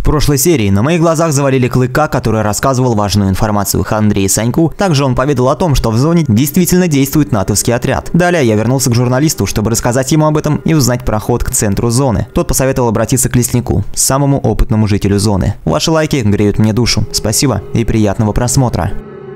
прошлой серии на моих глазах завалили Клыка, который рассказывал важную информацию Хандре и Саньку. Также он поведал о том, что в зоне действительно действует натовский отряд. Далее я вернулся к журналисту, чтобы рассказать ему об этом и узнать про ход к центру зоны. Тот посоветовал обратиться к леснику, самому опытному жителю зоны. Ваши лайки греют мне душу. Спасибо и приятного просмотра.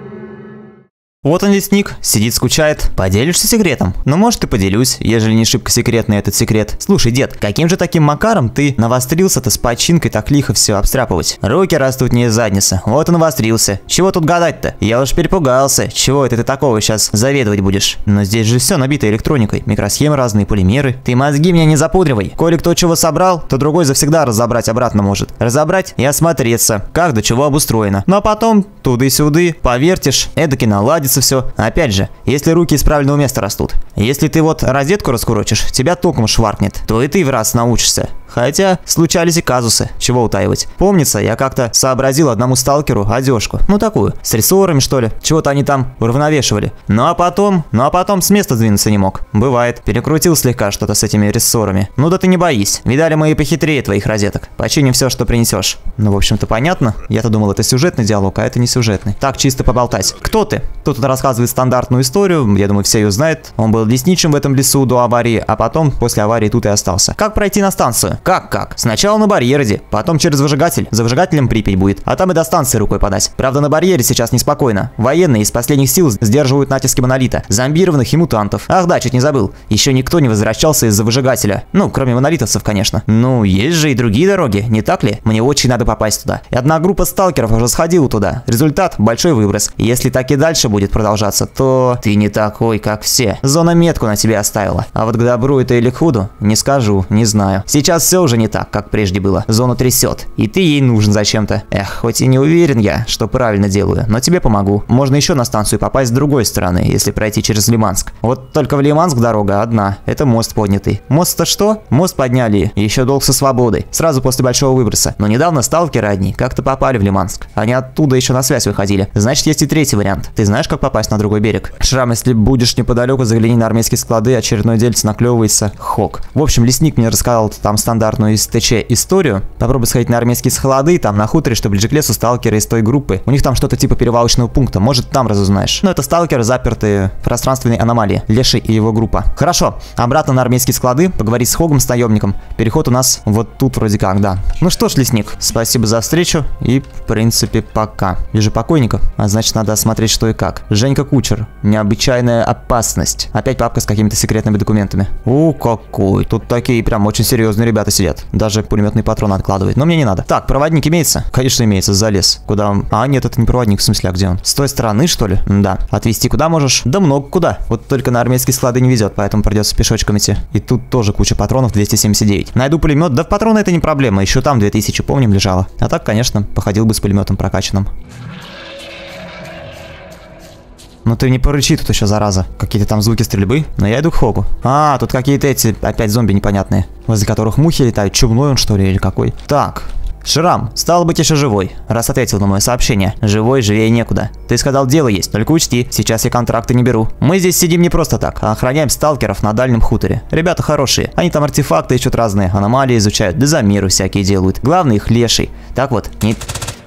Вот он, лесник, сидит, скучает. Поделишься секретом? Ну, может, и поделюсь, ежели не шибко секретный этот секрет. Слушай, дед, каким же таким макаром ты навострился-то с починкой так лихо все обстряпывать? Руки растут не из задницы. Вот он навострился. Чего тут гадать-то? Я уж перепугался. Чего это ты такого сейчас заведовать будешь? Но здесь же все набито электроникой. Микросхемы разные, полимеры. Ты мозги мне не запудривай. Коли кто чего собрал, то другой завсегда разобрать обратно может. Разобрать и осмотреться, как до чего обустроено. Ну а потом туды-сюды повертишь, эдаки наладится все. Опять же, если руки из правильного места растут. Если ты вот розетку раскурочишь, тебя током шваркнет, то и ты в раз научишься. Хотя случались и казусы, чего утаивать. Помнится, я как-то сообразил одному сталкеру одежку. Ну такую, с рессорами что ли. Чего-то они там уравновешивали. Ну а потом с места двинуться не мог. Бывает. Перекрутил слегка что-то с этими рессорами. Ну да ты не боись. Видали мы и похитрее твоих розеток. Починим все, что принесешь. Ну в общем-то понятно. Я-то думал, это сюжетный диалог, а это не сюжетный. Так, чисто поболтать. Кто ты? Тут рассказывает стандартную историю. Я думаю, все ее знают. Он был лесничим в этом лесу до аварии, а потом после аварии тут и остался. Как пройти на станцию? Как? Сначала на барьере, потом через выжигатель. За выжигателем Припять будет, а там и до станции рукой подать. Правда, на барьере сейчас неспокойно. Военные из последних сил сдерживают натиски монолита, зомбированных и мутантов. Ах да, чуть не забыл. Еще никто не возвращался из-за выжигателя. Ну, кроме монолитовцев, конечно. Ну, есть же и другие дороги, не так ли? Мне очень надо попасть туда. И одна группа сталкеров уже сходила туда. Результат – большой выброс. И если так и дальше будет продолжаться, то ты не такой, как все. Зона метку на тебе оставила. А вот к добру это или к худу, не скажу, не знаю. Сейчас все уже не так, как прежде было. Зону трясет. И ты ей нужен зачем-то. Эх, хоть и не уверен я, что правильно делаю, но тебе помогу. Можно еще на станцию попасть с другой стороны, если пройти через Лиманск. Вот только в Лиманск дорога одна. Это мост поднятый. Мост-то что? Мост подняли. Еще долг со свободой. Сразу после большого выброса. Но недавно сталкеры одни как-то попали в Лиманск. Они оттуда еще на связь выходили. Значит, есть и третий вариант. Ты знаешь, как попасть на другой берег? Шрам, если будешь неподалеку, загляни на армейские склады, очередной дельце наклевывается. Хок. В общем, лесник мне рассказал там стандартную из ТЧ историю. Попробуй сходить на армейские склады, там на хуторе, что ближе к лесу, сталкеры из той группы. У них там что-то типа перевалочного пункта. Может, там разузнаешь. Но это сталкеры, запертые в пространственной аномалии. Леший и его группа. Хорошо. Обратно на армейские склады. Поговори с Хогом, с наемником. Переход у нас вот тут вроде как, да. Ну что ж, лесник, спасибо за встречу. И, в принципе, пока. Вижу покойника, а значит, надо осмотреть, что и как. Женька Кучер. Необычайная опасность. Опять папка с какими-то секретными документами. О, какой. Тут такие прям очень серьезные ребята сидят. Даже пулеметный патрон откладывает. Но мне не надо. Так, проводник имеется? Конечно, имеется. Залез. Куда он? А, нет, это не проводник. В смысле, а где он? С той стороны, что ли? Да. Отвезти куда можешь? Да много куда. Вот только на армейские склады не везет, поэтому придется пешочком идти. И тут тоже куча патронов, 279. Найду пулемет. Да в патроны это не проблема. Еще там 2000, помним, лежало. А так, конечно, походил бы с пулеметом прокачанным. Ну ты не порычи тут еще, зараза. Какие-то там звуки стрельбы. Но я иду к Хогу. А, тут какие-то эти, опять зомби непонятные. Возле которых мухи летают. Чумной он, что ли, или какой? Так. Шрам, стал быть еще живой, раз ответил на мое сообщение. Живой, живее некуда. Ты сказал, дело есть, только учти, сейчас я контракты не беру. Мы здесь сидим не просто так, а охраняем сталкеров на дальнем хуторе. Ребята хорошие, они там артефакты ищут разные, аномалии изучают, да замеры всякие делают. Главный их леший. Так вот, не...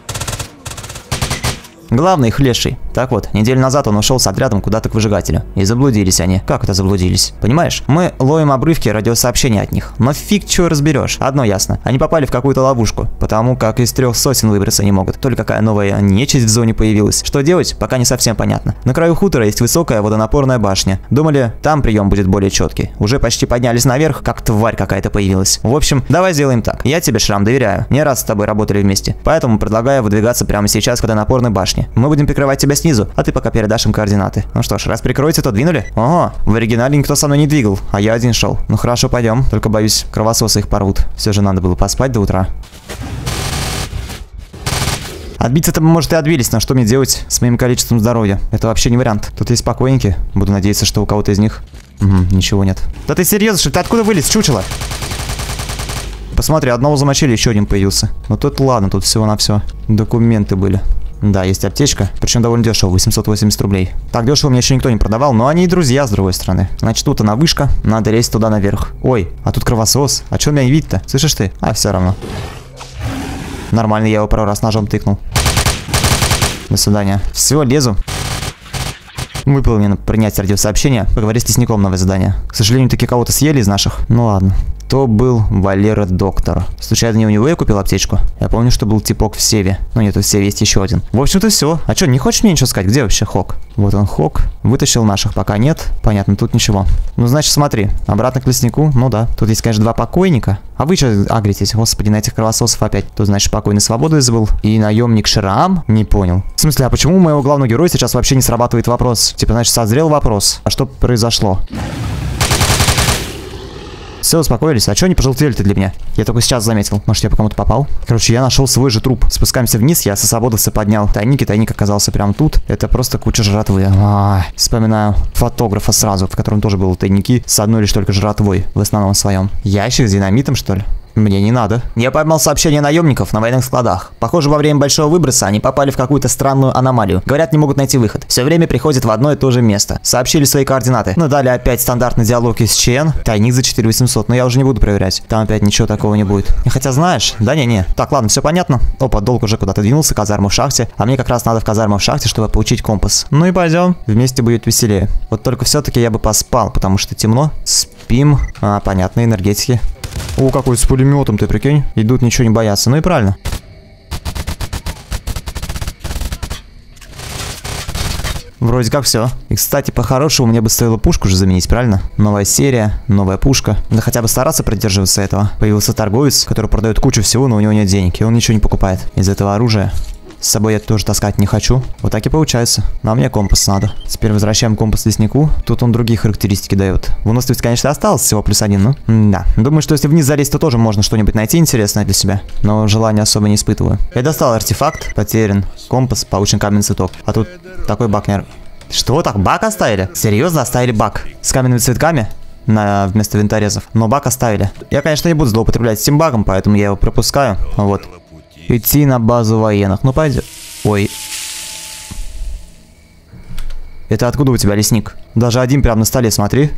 Главный их леший. Так вот, неделю назад он ушел с отрядом куда-то к выжигателю. И заблудились они. Как это заблудились? Понимаешь? Мы ловим обрывки радиосообщений от них. Но фиг чего разберешь. Одно ясно. Они попали в какую-то ловушку. Потому как из 3 сосен выбраться не могут. То ли какая новая нечисть в зоне появилась. Что делать, пока не совсем понятно. На краю хутора есть высокая водонапорная башня. Думали, там прием будет более четкий. Уже почти поднялись наверх, как тварь какая-то появилась. В общем, давай сделаем так. Я тебе, Шрам, доверяю. Не раз с тобой работали вместе. Поэтому предлагаю выдвигаться прямо сейчас к водонапорной башне. Мы будем прикрывать тебя снизу, а ты пока передашь им координаты. Ну что ж, раз прикроете, то двинули. Ого, в оригинале никто со мной не двигал, а я один шел. Ну хорошо, пойдем. Только боюсь, кровососы их порвут. Все же надо было поспать до утра. Отбиться-то мы, может, и отбились, но что мне делать с моим количеством здоровья? Это вообще не вариант. Тут есть покойники. Буду надеяться, что у кого-то из них... ничего нет. Да ты серьезно, что ли? Ты откуда вылез, чучело? Посмотри, одного замочили, еще один появился. Ну тут ладно, тут всего-навсего документы были. Да, есть аптечка, причем довольно дешево, 880 рублей. Так дешево мне еще никто не продавал, но они и друзья с другой стороны. Значит, тут она вышка, надо лезть туда наверх. Ой, а тут кровосос, а что меня не видит-то? Слышишь ты? А, все равно. Нормально, я его пару раз ножом тыкнул. До свидания. Все, лезу. Выполнено принять радиосообщение. Поговори с лесником, новое задание. К сожалению, таки кого-то съели из наших. Ну ладно. То был Валера Доктор. Случайно не у него я купил аптечку? Я помню, что был типок в Севе. Ну нет, в Севе есть еще один. В общем-то все. А что, не хочешь мне ничего сказать? Где вообще Хок? Вот он, Хок. Вытащил наших, пока нет. Понятно, тут ничего. Ну, значит, смотри. Обратно к леснику. Ну да. Тут есть, конечно, 2 покойника. А вы что агритесь? Господи, на этих кровососов опять. Тут, значит, покойный свободу забыл. И наемник Шрам? Не понял. В смысле, а почему у моего главного героя сейчас вообще не срабатывает вопрос? Типа, значит, созрел вопрос. А что произошло? Все, успокоились. А что они пожелтели-то для меня? Я только сейчас заметил. Может, я по кому-то попал? Короче, я нашел свой же труп. Спускаемся вниз, я со свободовца поднял тайник, и тайник оказался прямо тут. Это просто куча жратвы. Вспоминаю фотографа сразу, в котором тоже были тайники с одной лишь только жратвой, в основном своем. Ящик с динамитом, что ли? Мне не надо. Я поймал сообщение наемников на военных складах. Похоже, во время большого выброса они попали в какую-то странную аномалию. Говорят, не могут найти выход. Все время приходят в одно и то же место. Сообщили свои координаты. Ну, дали опять стандартный диалог из ЧН. Тайник за 4800, но я уже не буду проверять. Там опять ничего такого не будет. Хотя знаешь, да не. Так, ладно, все понятно. Опа, долг уже куда-то двинулся, казарму в шахте. А мне как раз надо в казарму в шахте, чтобы получить компас. Ну и пойдем. Вместе будет веселее. Вот только все-таки я бы поспал, потому что темно. Спим. Понятно, энергетики. О, какой с пулеметом, ты прикинь? Идут, ничего не боятся. Ну и правильно. Вроде как все. И, кстати, по-хорошему мне бы стоило пушку же заменить, правильно? Новая серия, новая пушка. Да хотя бы стараться придерживаться этого. Появился торговец, который продает кучу всего, но у него нет денег. И он ничего не покупает из этого оружия. С собой я тоже таскать не хочу. Вот так и получается. Но мне компас надо. Теперь возвращаем компас леснику. Тут он другие характеристики дает. Выносливость, конечно, осталось всего +1, ну. Да. Думаю, что если вниз залезть, то тоже можно что-нибудь найти интересное для себя. Но желания особо не испытываю. Я достал артефакт. Потерян. Компас. Получен каменный цветок. А тут такой баг не... Что, так баг оставили? Серьезно, оставили баг? С каменными цветками? Вместо винторезов. Но баг оставили. Я, конечно, не буду злоупотреблять этим багом, поэтому я его пропускаю. Вот. Идти на базу военных. Ну, пойдет. Ой. Это откуда у тебя лесник? Даже один прямо на столе, смотри.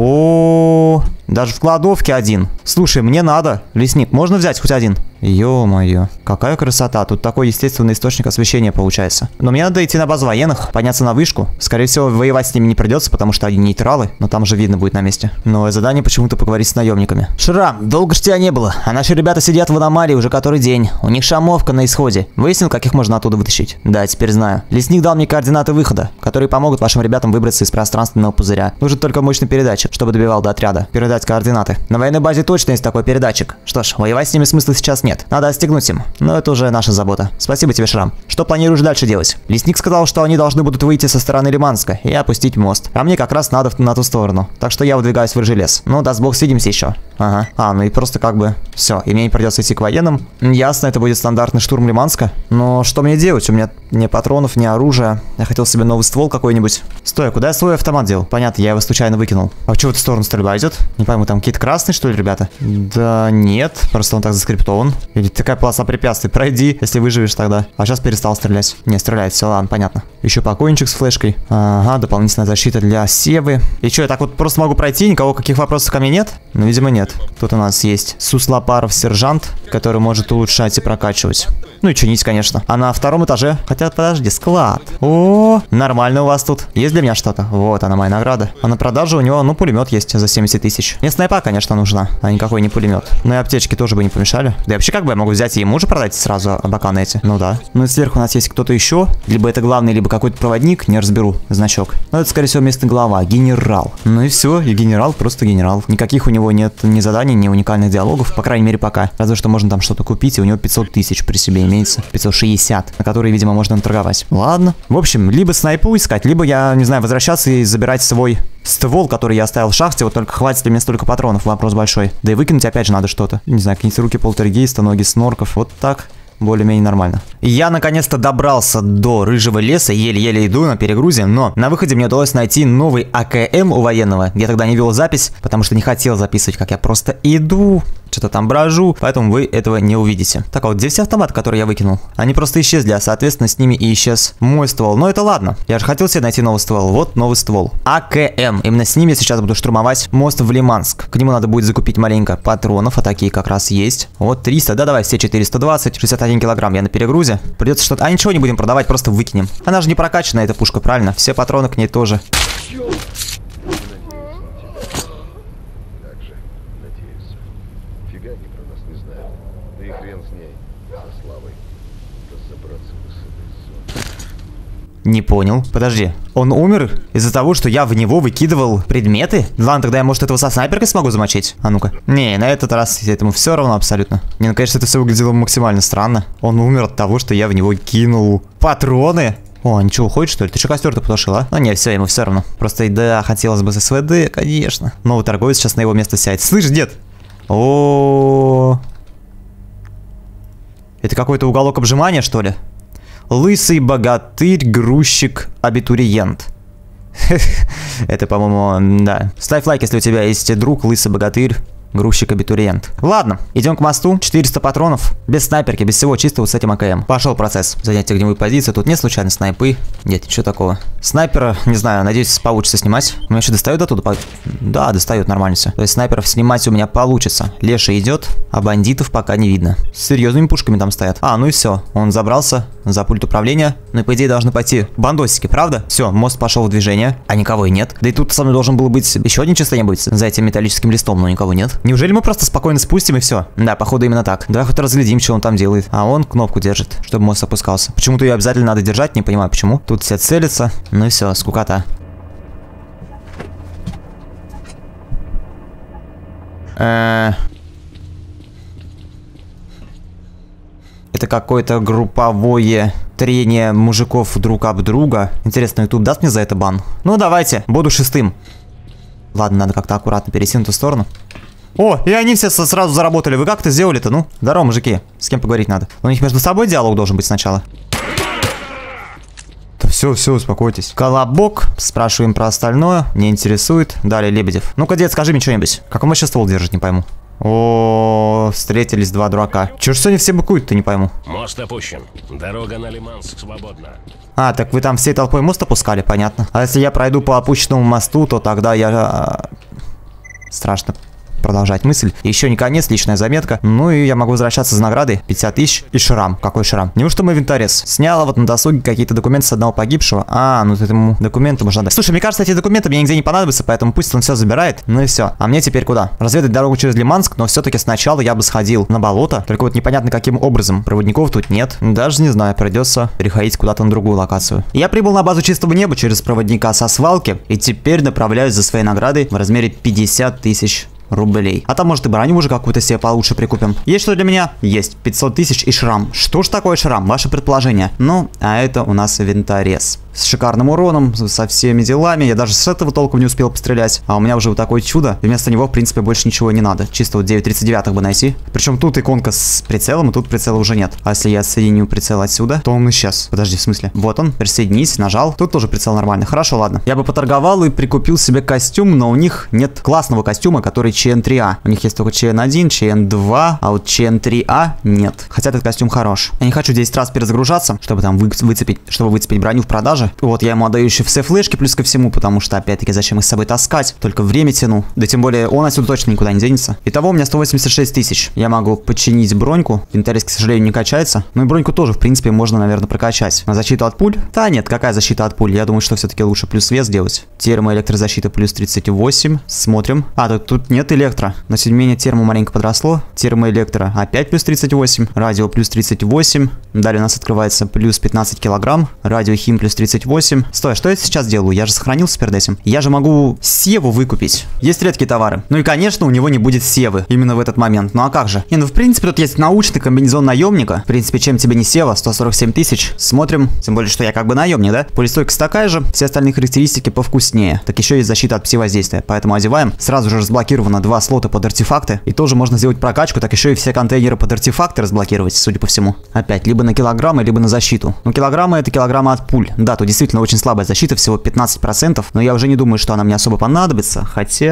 О, даже в кладовке один. Слушай, мне надо. Лесник, можно взять хоть один? Ё-моё, какая красота. Тут такой естественный источник освещения получается. Но мне надо идти на базу военных, подняться на вышку. Скорее всего, воевать с ними не придется, потому что они нейтралы. Но там же видно будет на месте. Новое задание почему-то поговорить с наемниками. Шрам, долго ж тебя не было. А наши ребята сидят в аномалии уже который день. У них шамовка на исходе. Выяснил, как их можно оттуда вытащить? Да, теперь знаю. Лесник дал мне координаты выхода, которые помогут вашим ребятам выбраться из пространственного пузыря. Нужен только мощный передатчик, чтобы добивал до отряда. Передать координаты. На военной базе точно есть такой передатчик. Что ж, воевать с ними смысла сейчас нет. Надо отстегнуть им. Но это уже наша забота. Спасибо тебе, Шрам. Что планируешь дальше делать? Лесник сказал, что они должны будут выйти со стороны Лиманска и опустить мост. А мне как раз надо на ту сторону. Так что я выдвигаюсь в рыжий лес. Ну, даст бог, свидимся еще. Ага. Ну и просто как бы все. И мне не придется идти к военным. Ясно, это будет стандартный штурм Лиманска. Но что мне делать? У меня ни патронов, ни оружия. Я хотел себе новый ствол какой-нибудь. Стой, куда я свой автомат дел? Понятно, я его случайно выкинул. А в чью-то сторону стрельба идет? Не пойму, там какие-то красные, что ли, ребята? Да нет, просто он так заскриптован. Или такая полоса препятствий. Пройди, если выживешь тогда. А сейчас перестал стрелять. Не, стреляет, все, ладно, понятно. Еще покойничек с флешкой. Ага, дополнительная защита для Севы. И что, я так вот просто могу пройти? Никого каких вопросов ко мне нет? Ну, видимо, нет. Тут у нас есть Суслопаров сержант, который может улучшать и прокачивать. Ну и чинить, конечно. А на втором этаже... Хотя, подожди, склад. О, нормально у вас тут. Есть для меня что-то? Вот она, моя награда. А на продажу у него, ну, пулемет есть за 70 тысяч. Мне снайпа, конечно, нужна, а никакой не пулемет. Ну и аптечки тоже бы не помешали. Да и вообще, как бы я могу взять и ему же продать сразу бока на эти? Ну да. Ну и сверху у нас есть кто-то еще. Либо это главный, либо какой-то проводник. Не разберу значок. Но это, скорее всего, местный глава. Генерал. Ну и все. И генерал просто генерал. Никаких у него нет ни заданий, ни уникальных диалогов. По крайней мере, пока. Разве что можно там что-то купить. И у него 500 тысяч при себе имеется. 560. На которые, видимо, можно торговать. Ладно. В общем, либо снайпу искать, либо я, не знаю, возвращаться и забирать свой ствол, который я оставил в шахте. Вот только хватит ли мне столько патронов? Вопрос большой. Да и выкинуть опять же надо что-то. Не знаю, какие-то руки полтергейста, ноги снорков. Вот так. Более-менее нормально. Я наконец-то добрался до рыжего леса, еле-еле иду на перегрузе, но на выходе мне удалось найти новый АКМ у военного. Я тогда не вел запись, потому что не хотел записывать, как я просто иду. что-то там брожу, поэтому вы этого не увидите. Так, а вот здесь автомат, который я выкинул. Они просто исчезли, а соответственно с ними и исчез мой ствол. Но это ладно. Я же хотел себе найти новый ствол. Вот новый ствол. АКМ. Именно с ними я сейчас буду штурмовать мост в Лиманск. К нему надо будет закупить маленько патронов, а такие как раз есть. Вот 300. Да, давай все 420. 61 килограмм я на перегрузе. Придется что-то... А ничего не будем продавать, просто выкинем. Она же не прокачанная, эта пушка, правильно? Все патроны к ней тоже. Не понял. Подожди. Он умер из-за того, что я в него выкидывал предметы? Ладно, тогда я, может, этого со снайперкой смогу замочить? А ну-ка. Не, на этот раз этому все равно абсолютно. Не, ну, конечно, это все выглядело максимально странно. Он умер от того, что я в него кинул патроны. О, ничего, уходит, что ли? Ты что, костер-то потушил, а? Ну, не, все, ему все равно. Просто, да, хотелось бы СВД, конечно. Новый торговец сейчас на его место сядет. Слышь, дед? О, это какой-то уголок обжимания, что ли? Лысый богатырь, грузчик, абитуриент. Это, по-моему, да. Ставь лайк, если у тебя есть друг, лысый богатырь, грузчик, абитуриент. Ладно, идем к мосту. 400 патронов. Без снайперки, без всего, чисто вот с этим АКМ. Пошел процесс. Занять огневую позицию. Тут нет случайно снайпы. Нет, ничего такого. Снайпера, не знаю, надеюсь, получится снимать. У меня еще достает оттуда? Да, достает, нормально все. То есть снайперов снимать у меня получится. Леша идет, а бандитов пока не видно. С серьезными пушками там стоят. А, ну и все. Он забрался за пульт управления. Ну и по идее должны пойти бандосики, правда? Все, мост пошел в движение. А никого и нет. Да и тут со мной должен был быть еще один чистый-небудь за этим металлическим листом, но никого нет. Неужели мы просто спокойно спустим и все? Да, походу именно так. Давай хоть разглядим, что он там делает. А он кнопку держит, чтобы мост опускался. Почему-то ее обязательно надо держать, не понимаю почему. Тут все целятся. Ну и все, скукота. Это какое-то групповое трение мужиков друг об друга. Интересно, YouTube даст мне за это бан? Ну давайте, буду шестым. Ладно, надо как-то аккуратно перейти на ту сторону. О, и они все сразу заработали. Вы как это сделали-то, ну? Здорово, мужики. С кем поговорить надо? У них между собой диалог должен быть сначала. Да все, успокойтесь. Колобок. Спрашиваем про остальное. Не интересует. Далее Лебедев. Ну-ка, дед, скажи мне что-нибудь. Как он вообще ствол держит, не пойму. О, встретились два дурака. Чего ж сегодня все быкуют-то, не пойму. Мост опущен. Дорога на Лиманск свободна. А, так вы там всей толпой мост опускали, понятно. А если я пройду по опущенному мосту, то тогда я... Страшно продолжать мысль. Еще не конец, личная заметка. Ну и я могу возвращаться за наградой. 50 тысяч и шрам. Какой шрам? Неужто мой винторез? Сняла вот на досуге какие-то документы с одного погибшего. А, ну этому документу можно дать. Слушай, мне кажется, эти документы мне нигде не понадобятся, поэтому пусть он все забирает. Ну и все. А мне теперь куда? Разведать дорогу через Лиманск, но все-таки сначала я бы сходил на болото. Только вот непонятно каким образом. Проводников тут нет. Даже не знаю, придется переходить куда-то на другую локацию. Я прибыл на базу чистого неба через проводника со свалки. И теперь направляюсь за своей наградой в размере 50 тысяч рублей. А там, может, и броню уже какую-то себе получше прикупим. Есть что для меня? Есть. 500 тысяч и шрам. Что ж такое шрам? Ваше предположение. Ну, а это у нас винторез. С шикарным уроном, со всеми делами. Я даже с этого толком не успел пострелять. А у меня уже вот такое чудо. И вместо него, в принципе, больше ничего не надо. Чисто вот 9.39 бы найти. Причем тут иконка с прицелом, и тут прицела уже нет. А если я соединю прицел отсюда, то он исчез. Подожди, в смысле? Вот он, присоединись, нажал. Тут тоже прицел нормальный. Хорошо, ладно. Я бы поторговал и прикупил себе костюм, но у них нет классного костюма, который ЧН3А. У них есть только ЧН1, ЧН2, а вот ЧН3А нет. Хотя этот костюм хорош. Я не хочу 10 раз перезагружаться, чтобы там выцепить броню в продаже. Вот я ему отдаю еще все флешки плюс ко всему, потому что, опять-таки, зачем их с собой таскать? Только время тяну. Да тем более, он отсюда точно никуда не денется. Итого у меня 186 тысяч. Я могу починить броньку. Винторез, к сожалению, не качается. Ну и броньку тоже, в принципе, можно, наверное, прокачать. На защиту от пуль? Да нет, какая защита от пуль? Я думаю, что все-таки лучше плюс вес делать. Термоэлектрозащита плюс 38. Смотрим. А, тут нет электро. Но тем не менее, термо маленько подросло. Термоэлектро опять плюс 38. Радио плюс 38. Далее у нас открывается плюс 15 килограмм. Радиохим плюс 38. Стой, что я сейчас делаю? Я же сохранился перед этим. Я же могу севу выкупить. Есть редкие товары. Ну и, конечно, у него не будет севы именно в этот момент. Ну а как же? Ну в принципе, тут есть научный комбинезон наемника. В принципе, чем тебе не сева? 147 тысяч. Смотрим. Тем более, что я как бы наемник, да? Пулестойкость такая же. Все остальные характеристики повкуснее. Так еще есть защита от пси-воздействия. Поэтому одеваем. Сразу же разблокировано 2 слота под артефакты. И тоже можно сделать прокачку. Так еще и все контейнеры под артефакты разблокировать, судя по всему. Опять, либо на килограммы, либо на защиту. Ну, килограммы — это килограммы от пуль. Да, тут действительно очень слабая защита, всего 15%. Но я уже не думаю, что она мне особо понадобится. Хотя...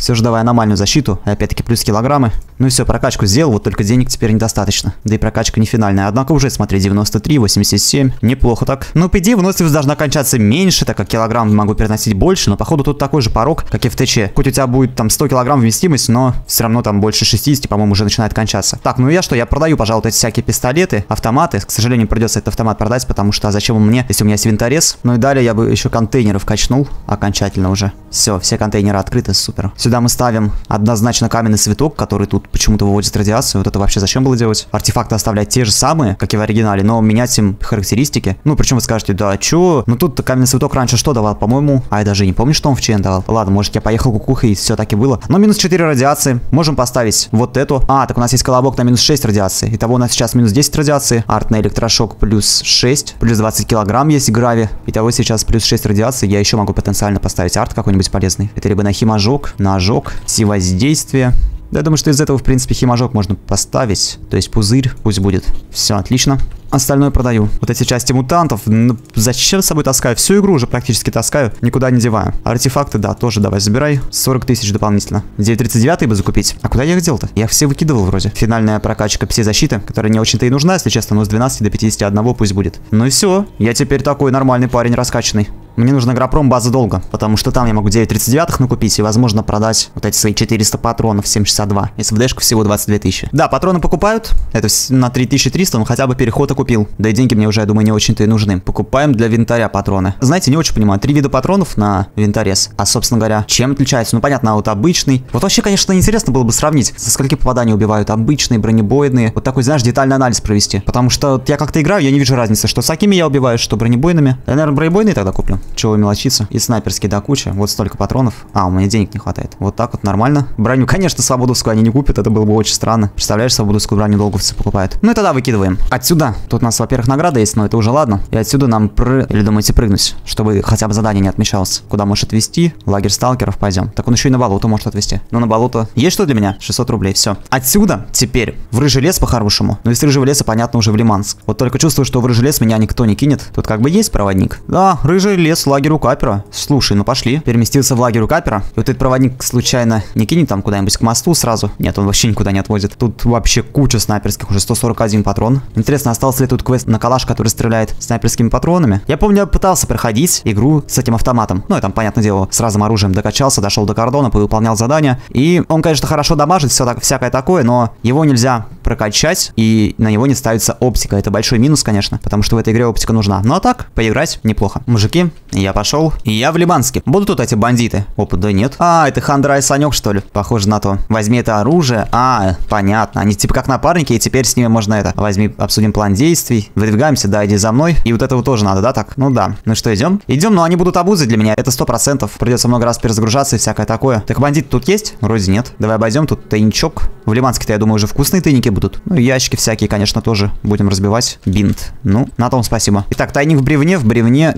Все же давай аномальную защиту. И опять-таки плюс килограммы. Ну и все, прокачку сделал, вот только денег теперь недостаточно. Да и прокачка не финальная. Однако уже, смотри, 93, 87. Неплохо так. Ну, по идее, выносливость должна кончаться меньше, так как килограмм могу переносить больше. Но, походу, тут такой же порог, как и в ТЧ. Хоть у тебя будет там 100 килограмм вместимость, но все равно там больше 60, по-моему, уже начинает кончаться. Так, ну я что? Я продаю, пожалуй, эти всякие пистолеты, автоматы. К сожалению, придется этот автомат продать, потому что зачем он мне, если у меня есть винторез? Ну и далее я бы еще контейнеров качнул окончательно уже. Все контейнеры открыты, супер. Сюда мы ставим однозначно каменный цветок, который тут почему-то выводит радиацию. Вот это вообще зачем было делать? Артефакты оставлять те же самые, как и в оригинале, но менять им характеристики. Ну, причем вы скажете, да, чё? Ну тут каменный цветок раньше что давал? По-моему, я даже не помню, что он в ЧН давал. Ладно, может, я поехал кукухой и все таки было. Но минус 4 радиации. Можем поставить вот эту. Так у нас есть колобок на минус 6 радиации. Итого у нас сейчас минус 10 радиации. Арт на электрошок плюс 6. Плюс 20 килограмм есть грави. Итого сейчас плюс 6 радиации. Я еще могу потенциально поставить арт какой-нибудь полезный. Это либо на химожог, на ожог, воздействие. Да, я думаю, что из этого, в принципе, химожог можно поставить. То есть пузырь пусть будет. Все, отлично. Остальное продаю. Вот эти части мутантов, ну, зачем с собой таскаю? Всю игру уже практически таскаю, никуда не деваю. Артефакты, да, тоже давай забирай. 40 тысяч дополнительно. 939 бы закупить. А куда я их дел-то? Я их все выкидывал вроде. Финальная прокачка пси-защиты, которая не очень-то и нужна, если честно, но с 12 до 51 пусть будет. Ну и все. Я теперь такой нормальный парень раскачанный. Мне нужна Агропром база долго, потому что там я могу 939 накупить и, возможно, продать вот эти свои 400 патронов 7,62. СВДшка всего 22 тысячи. Да, патроны покупают. Это на 3300, но хотя бы переход окупил. Да и деньги мне уже, я думаю, не очень-то и нужны. Покупаем для винтаря патроны. Знаете, не очень понимаю. 3 вида патронов на винторез. А, собственно говоря, чем отличается? Ну, понятно, вот обычный. Вот вообще, конечно, интересно было бы сравнить, со скольки попаданий убивают обычные, бронебойные. Вот такой, знаешь, детальный анализ провести. Потому что вот я как-то играю, я не вижу разницы, что с какими я убиваю, что бронебойными. Я, наверное, бронебойные тогда куплю. Чего мелочиться. И снайперские до кучи. Вот столько патронов. У меня денег не хватает. Вот так вот нормально. Броню, конечно, свободовскую они не купят. Это было бы очень странно. Представляешь, свободовскую броню долговцы покупают. Ну и тогда выкидываем. Отсюда. Тут у нас, во-первых, награда есть, но это уже ладно. И отсюда нам Или думаете прыгнуть, чтобы хотя бы задание не отмечалось. Куда может отвезти? Лагерь сталкеров пойдем. Так он еще и на болото может отвезти. Ну на болото есть что для меня? 600 рублей. Все. Отсюда теперь в Рыжий лес по-хорошему. Но из Рыжего леса, понятно, уже в Лиманск. Вот только чувствую, что в Рыжий лес меня никто не кинет. Тут как бы есть проводник. Да, Рыжий лес, лагерь у Капера. Слушай, ну пошли. Переместился в лагерь у Капера. И вот этот проводник случайно не кинет там куда-нибудь к мосту сразу? Нет, он вообще никуда не отводит. Тут вообще куча снайперских, уже 141 патрон. Интересно, остался ли тут квест на калаш, который стреляет снайперскими патронами? Я помню, я пытался проходить игру с этим автоматом. Ну, я там, понятное дело, с разным оружием докачался, дошел до кордона, выполнял задания. И он, конечно, хорошо дамажит, всякое такое, но его нельзя прокачать, и на него не ставится оптика. Это большой минус, конечно, потому что в этой игре оптика нужна. Ну а так, поиграть неплохо. Мужики, я пошел. И я в Лиманске. Будут тут эти бандиты? Опа, да нет. Это Хандра и Санек, что ли? Похоже на то. Возьми это оружие. Понятно. Они типа как напарники, и теперь с ними можно это. Возьми, обсудим план действий. Выдвигаемся, да, иди за мной. И вот этого тоже надо, да, так? Ну да. Ну что, идем? Идем, но они будут обузой для меня. Это 100%. Придется много раз перезагружаться и всякое такое. Так бандиты тут есть? Вроде нет. Давай обойдем. Тут тайничок. В Лиманске-то, я думаю, уже вкусные тайники будут. Ну и ящики всякие, конечно, тоже будем разбивать. Бинт. Ну, на том спасибо. Итак, тайник в бревне. В бревне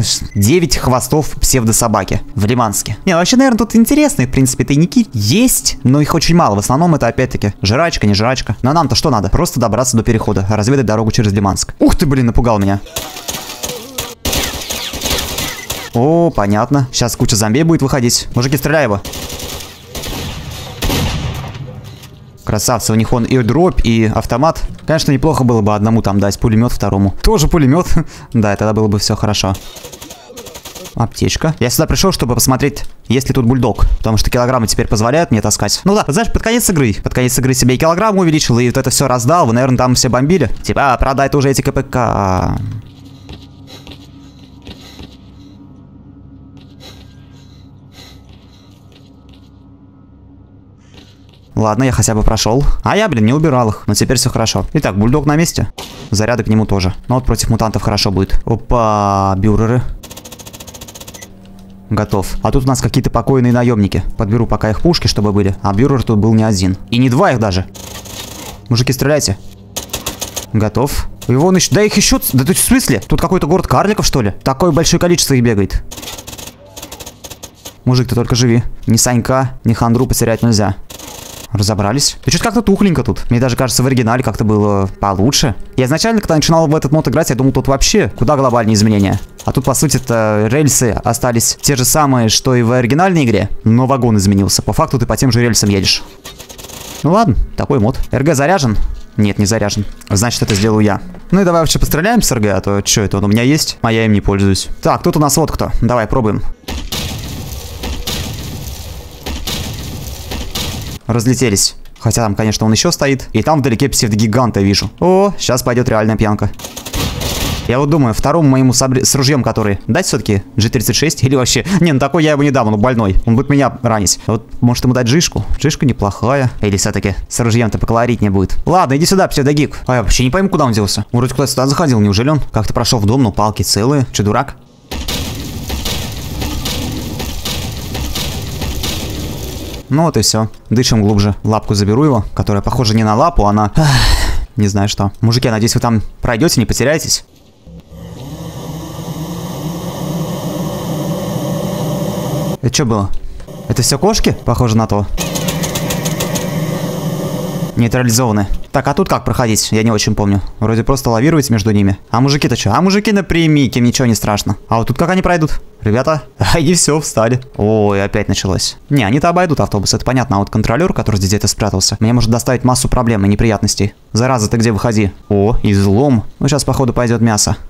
9 хвостов псевдособаки в Лиманске. Не, вообще, наверное, тут интересные, в принципе, тайники есть, но их очень мало. В основном это, опять-таки, жрачка, не жрачка. Но нам-то что надо? Просто добраться до перехода, разведать дорогу через Лиманск. Ух ты, блин, напугал меня. О, понятно. Сейчас куча зомби будет выходить. Мужики, стреляй его. Красавцы, у них он и дробь, и автомат. Конечно, неплохо было бы одному там дать пулемет, второму. Тоже пулемет. Да, тогда было бы все хорошо. Аптечка. Я сюда пришел, чтобы посмотреть, есть ли тут бульдог. Потому что килограммы теперь позволяют мне таскать. Ну да, знаешь, под конец игры себе и килограмм увеличил, и вот это все раздал. Вы, наверное, там все бомбили. Типа, продай тоже эти КПК. Ладно, я хотя бы прошел. А я, блин, не убирал их. Но теперь все хорошо. Итак, бульдог на месте. Заряды к нему тоже. Но вот против мутантов хорошо будет. Опа, бюреры. Готов. А тут у нас какие-то покойные наемники. Подберу пока их пушки, чтобы были. А бюрер тут был не один. И не два их даже. Мужики, стреляйте. Готов. И вон еще... Да их еще... Да тут в смысле? Тут какой-то город карликов, что ли? Такое большое количество их бегает. Мужик, ты только живи. Ни Санька, ни Хандру потерять нельзя. Разобрались. Да что-то как-то тухленько тут. Мне даже кажется, в оригинале как-то было получше. Я изначально, когда начинал в этот мод играть, я думал, тут вообще куда глобальные изменения. А тут, по сути, это рельсы остались те же самые, что и в оригинальной игре, но вагон изменился. По факту ты по тем же рельсам едешь. Ну ладно, такой мод. РГ заряжен? Нет, не заряжен. Значит, это сделаю я. Ну и давай вообще постреляем с РГ, а то что это он у меня есть, а я им не пользуюсь. Так, тут у нас вот кто. Давай, пробуем. Разлетелись. Хотя там, конечно, он еще стоит. И там вдалеке псевдогиганта вижу. О, сейчас пойдет реальная пьянка. Я вот думаю, второму моему с ружьем, который дать все-таки G36 или вообще... Не, ну такой я ему не дам, он больной. Он будет меня ранить. Вот, может ему дать Жишку? Жишка неплохая. Или все-таки с ружьем-то поколоритнее будет. Ладно, иди сюда, псевдогик. А я вообще не пойму, куда он делся. Он вроде куда-то сюда заходил, неужели он как-то прошел в дом, но палки целые. Че, дурак? Ну вот и все. Дышим глубже. Лапку заберу его, которая похожа не на лапу, а на... Не знаю что. Мужики, я надеюсь, вы там пройдете, не потеряетесь. Это что было? Это все кошки? Похоже на то. Нейтрализованы. Так, а тут как проходить? Я не очень помню. Вроде просто лавировать между ними. А мужики-то что? А мужики напрямик, им ничего не страшно. А вот тут как они пройдут? Ребята, и все, встали. Ой, опять началось. Не, они-то обойдут автобус, это понятно. А вот контролер, который здесь где-то спрятался, мне может доставить массу проблем и неприятностей. Зараза, ты где, выходи? О, излом. Ну, сейчас, походу, пойдет мясо.